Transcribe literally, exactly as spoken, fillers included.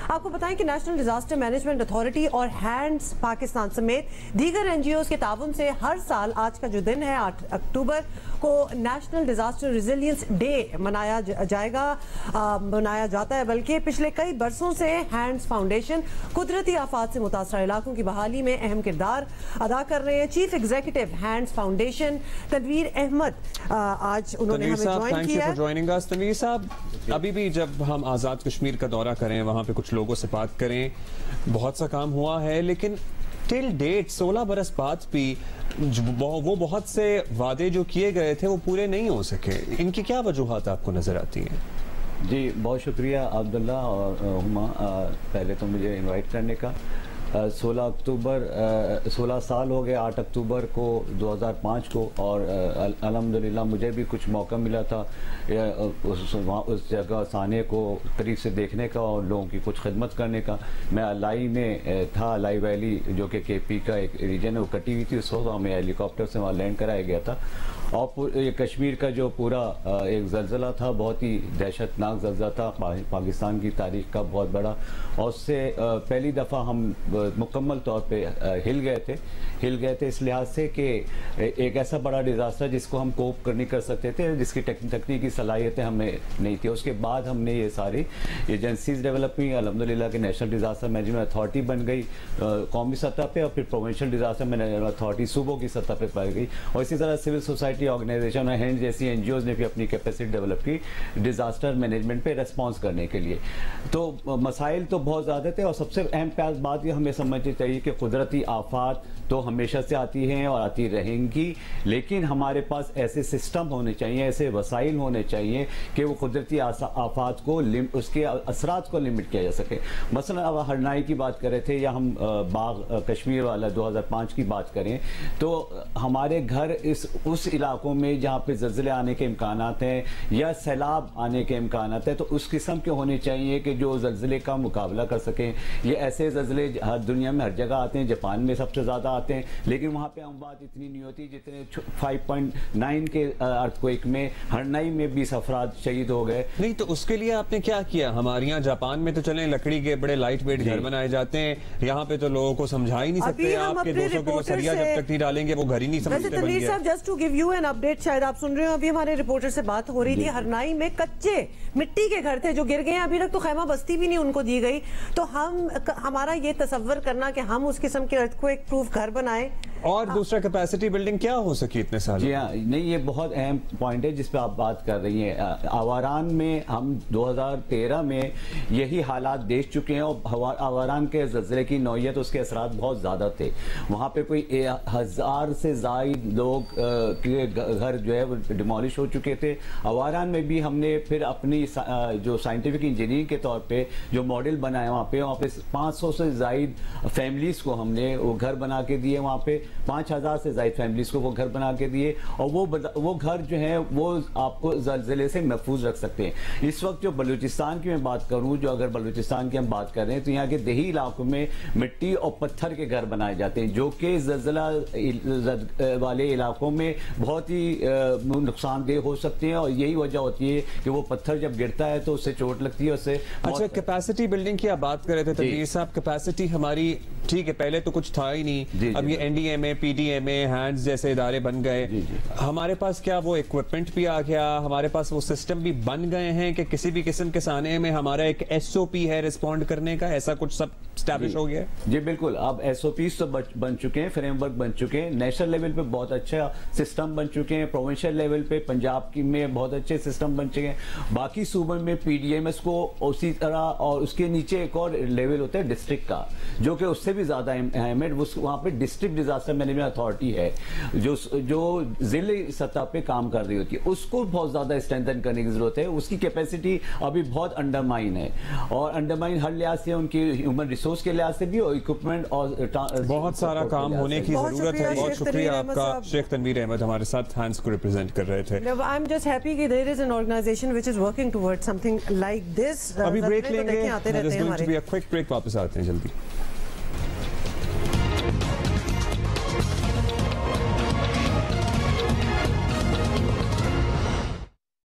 आपको बताएं कि नेशनल डिजास्टर मैनेजमेंट अथॉरिटी और हैंड्स पाकिस्तान समेत दीगर एनजीओ के ताउन से हर साल आज का जो दिन है आठ अक्टूबर को नेशनल डिजास्टर रेजिलियंस डे मनाया जाएगा मनाया जाता है। बल्कि पिछले कई बरसों से हैंड्स फाउंडेशन कुदरती आफात से मुतासर इलाकों की बहाली में अहम किरदार अदा कर रहे हैं। Chief executive hands foundation Tanveer Ahmed आज उन्होंने हमें ज्वाइन किया है। तनवीर साहब, अभी भी जब हम आज़ाद कश्मीर का दौरा करें, वहाँ पे कुछ लोगों से बात करें, बहुत सा काम हुआ है, लेकिन टिल डेट सोलह बरस बाद भी वो बहुत से वादे जो किए गए थे वो पूरे नहीं हो सके। इनकी क्या वजूहात आपको नजर आती हैं? जी बहुत शुक्रिया अब्दुल्ला और हुमा, पहले तो मुझे इनवाइट करने का। सोलह अक्टूबर सोलह साल हो गए आठ अक्टूबर को दो हज़ार पाँच को, और अल्हम्दुलिल्लाह मुझे भी कुछ मौका मिला था उस उस जगह साने को करीब से देखने का और लोगों की कुछ खिदमत करने का। मैं अलाई में था, अलाई वैली जो कि केपी का एक रीजन है, वो कटी हुई थी। उस वक्त हमें हेलीकॉप्टर से वहाँ लैंड कराया गया था। और ये कश्मीर का जो पूरा एक ज़लज़ला था, बहुत ही दहशतनाक ज़लज़ला था, पाकिस्तान की तारीख का बहुत बड़ा, और उससे पहली दफ़ा हम मुकम्मल तौर पे हिल गए थे हिल गए थे इस लिहाज से कि एक ऐसा बड़ा डिज़ास्टर जिसको हम कोप कर नहीं कर सकते थे, जिसकी तकनीकी सलाहियतें हमें नहीं थी। उसके बाद हमने ये सारी एजेंसीज डेवलप की। अल्हम्दुलिल्लाह कि नेशनल डिज़ास्टर मैनेजमेंट अथॉरिटी बन गई कौमी सतह पे, और फिर प्रोविंशियल डिज़ास्टर मैनेजमेंट अथॉरिटी सूबों की सतह पर पाई गई, और इसी तरह सिविल सोसाइटी ऑर्गेनाइजेशन और हैंड जैसी एनजीओज ने भी अपनी कैपेसिटी डेवलप की डिज़ास्टर मैनेजमेंट पे रेस्पॉन्स करने के लिए। तो मसाइल तो बहुत ज़्यादा थे, और सबसे अहम बात ये हमें समझनी चाहिए कि कुदरती आफात तो हमेशा से आती हैं और आती रहेंगी, लेकिन हमारे पास ऐसे सिस्टम होने चाहिए, ऐसे वसाइल होने चाहिए कि वो कुदरती आफात को उसके असरात को लिमिट किया जा सके। मसलन अब हरनाई की बात कर रहे थे, या हम बाग कश्मीर वाला दो हज़ार पाँच की बात करें, तो हमारे घर इस उस इलाकों में जहाँ पे ज़लज़ले आने के इम्कानात हैं या सैलाब आने के इम्कानात हैं, तो उस किस्म के होने चाहिए कि जो ज़लज़ले का मुकाबला कर सकें। ये ऐसे ज़लज़ले हर दुनिया में हर जगह आते हैं, जापान में सबसे ज़्यादा आते हैं, लेकिन वहाँ पे अमवात इतनी नहीं होती जितने फाइव पॉइंट नाइन के अर्थक्वेक में हरनाई में बीस अफराद शहीद हो गए। नहीं तो उसके लिए आपने क्या किया? हमारे यहाँ जापान में तो चले लकड़ी के बड़े लाइट वेट घर बनाए जाते हैं, यहाँ पे तो लोगों को समझा ही नहीं सकते। आपके दो सौ किलो सरिया जब तक नहीं डालेंगे वो घर ही नहीं समझते। Just to give you an update, शायद आप सुन रहे हो, अभी हमारे रिपोर्टर से बात हो रही थी, हरनाई में कच्चे मिट्टी के घर थे जो गिर गए, अभी तक तो खैमा बस्ती भी नहीं उनको दी गई। तो हम हमारा ये तसव्वुर करना कि हम उस किस्म के अर्थक्वेक प्रूफ घर बनाए। और दूसरा कैपेसिटी बिल्डिंग क्या हो सकी इतने साल? जी हाँ, नहीं ये बहुत अहम पॉइंट है जिस पे आप बात कर रही हैं। आवारान में हम दो हज़ार तेरह में यही हालात देख चुके हैं, और आवारान के ज़लज़ले की नौयत उसके असरात बहुत ज़्यादा थे। वहाँ पे कोई हज़ार से ज़ायद लोग के घर जो है वो डिमोलिश हो चुके थे। आवारान में भी हमने फिर अपनी जो साइंटिफिक इंजीनियरिंग के तौर पे जो मॉडल बनाया, वहाँ पे वहाँ पे पाँच सौ से ज़ायद फैमिलीज़ को हमने वो घर बना के दिए, वहाँ पे पाँच हज़ार से ज़ायद फैमिलीज़ को वो घर बना के दिए, और वो वो घर जो है वो आपको ज़लज़ले से महफूज रख सकते हैं। इस वक्त जो बलूचिस्तान की मैं बात करूँ, जो अगर बलूचिस्तान की हम बात कर रहे हैं, तो यहाँ के देही इलाकों में मिट्टी और पत्थर के घर बनाए जाते हैं, जो कि ज़लज़ला वाले इलाकों में बहुत ही नुकसानदेह हो सकते हैं, और यही वजह होती है कि वो पत्थर जब गिरता है तो उससे चोट लगती है, उससे। अच्छा, कैपेसिटी बिल्डिंग की आप बात कर रहे थे तनवीर साहब, कैपेसिटी हमारी ठीक है, पहले तो कुछ था ही नहीं, अब ये एनडीएमए, पीडीएमए, हैंड्स जैसे इदारे बन गए, हमारे पास क्या वो इक्विपमेंट भी आ गया, हमारे पास वो सिस्टम भी बन गए हैं कि किसी भी किस्म के साने में हमारा एक एसओपी है रिस्पॉन्ड करने का, ऐसा कुछ सब स्टैब्लिश हो गया? जी बिल्कुल, अब एसओपीज तो बन चुके हैं, फ्रेमवर्क बन चुके हैं, नेशनल लेवल पे बहुत अच्छा सिस्टम बन चुके हैं, प्रोविंशियल लेवल पे पंजाब की में बहुत अच्छे सिस्टम बन चुके हैं, बाकी सूबों में पीडीएमएस को उसी तरह, और उसके नीचे एक और लेवल होता है डिस्ट्रिक्ट का, जो कि उससे भी ज्यादा अहम है। वहाँ पे डिस्ट्रिक्ट डिजास्टर मैनेजमेंट अथॉरिटी है जो जो जिले सतह पे काम कर रही होती है, उसको बहुत ज्यादा स्ट्रेंथन करने की जरूरत है। उसकी कैपेसिटी अभी बहुत अंडरमाइन है, और अंडरमाइन हर लिहाज से, उनकी ह्यूमन रिसोर्स के लिहाज से भी, और इक्विपमेंट और बहुत सारा काम होने की जरूरत है। बहुत शुक्रिया आपका शेख तनवीर अहमद हमारे साथ हैंड्स को रिप्रेजेंट कर रहे थे। आई एम जस्ट हैप्पी कि there is an organization which is working towards something like this. अभी ब्रेक लेंगे, क्विक ब्रेक, वापस आते हैं जल्दी।